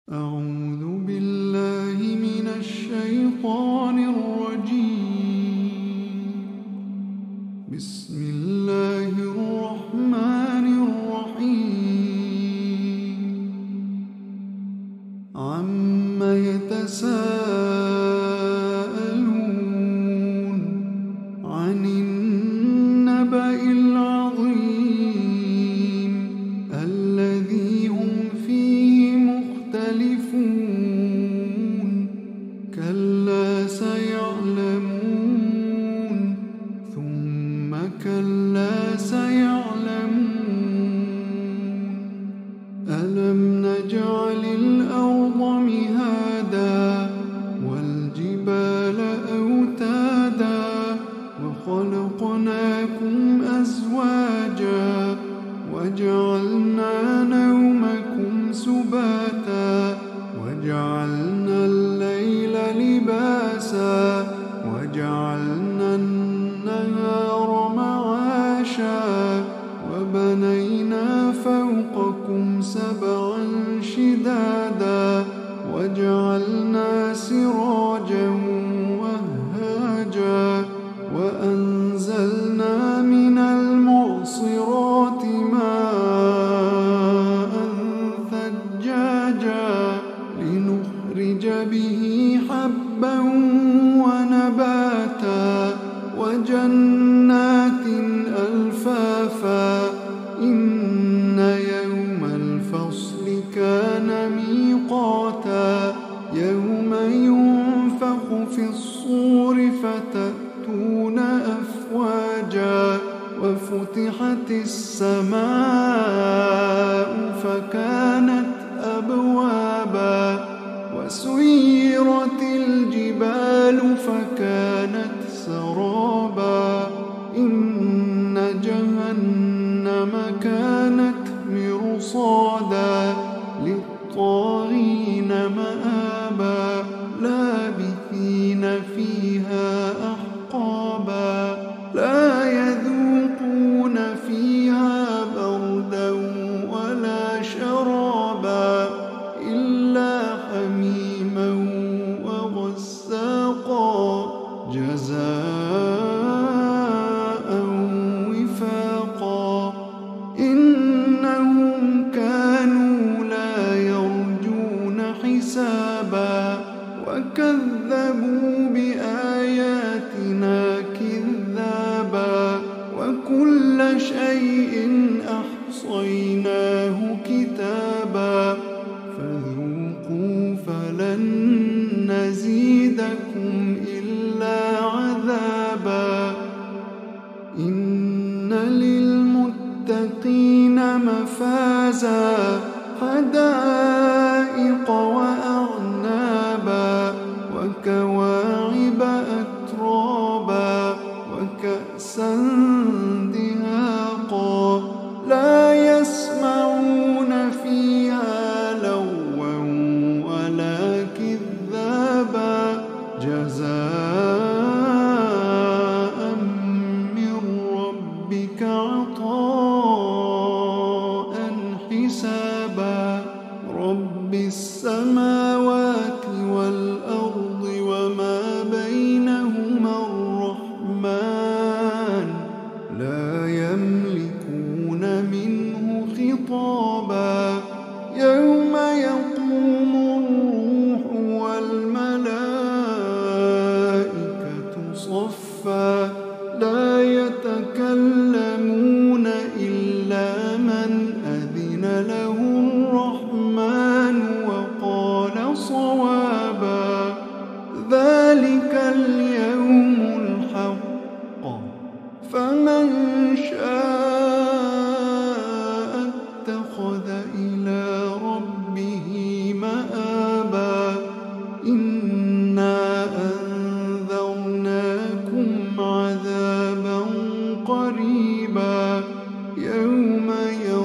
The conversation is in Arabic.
أعوذ بالله من الشيطان الرجيم. بسم الله الرحمن الرحيم. عم يتساءلون عن النبأ العظيم الذي هم فيه مختلفون. كلا سيعلمون ثم كلا سيعلمون. ألم نجعل الأرض مهادا والجبال أوتادا وخلقناكم أزواجا وجعلنا نومكم سباتا وجعلنا الليل لباسا وجعلنا النهار معاشا وبنينا فوقكم سبعا شدادا وجعلنا سراجا وهاجا وأنزلنا من المعصرات ماء ثجاجا لنخرج به حبا ونباتا وجنات ألفافا. إن يوم الفصل كان ميقاتا يوم ينفخ في الصور فتأتون أفواجا وفتحت السماء فكانت أبوابا وسيرت الجبال فكانت سرابا. إن جهنم كانت مرصادا للطاغين مآبا لابثين فيها أحقابا لا يذوقون فيها بردا ولا شرابا إلا حميما وغساقا جزاء وفاقا. إنهم كانوا لا يرجون حسابا وكذبوا بآياتنا كذابا وكل شيء أحصيناه كتابا فذوقوا فلن نزيدكم إلا عذابا. إن للمتقين مفازا حدائق وأعنابا وكواعب أترابا وكأسا دهاقا لا يسمعون فيها لغوا ولا كذابا جزاء من ربك عطاء حسابا. رب السماوات والأرض وما بينهما الرحمن لا يملكون منه خطابا. يوم يقوم الروح والملائكة صفا لا يتكلمون إلا من أذن له الرحمن وقال صوابا. ذلك اليوم الحق فمن شاء اتخذ إلى ربه مآبا. إنا أنذرناكم عذابا قريبا يوم